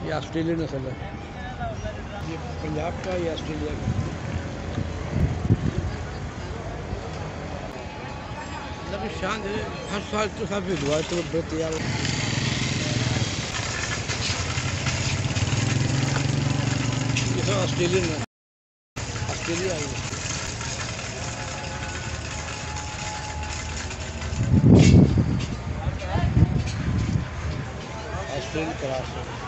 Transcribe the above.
ये ऑस्ट्रेलियन नस्ल है। ये पंजाब का या ऑस्ट्रेलिया का मतलब शान हर साल तो काफ़ी हुआ तो तैयार ये ऑस्ट्रेलियन है, ऑस्ट्रेलिया है। ऑस्ट्रेलियन क्रास है।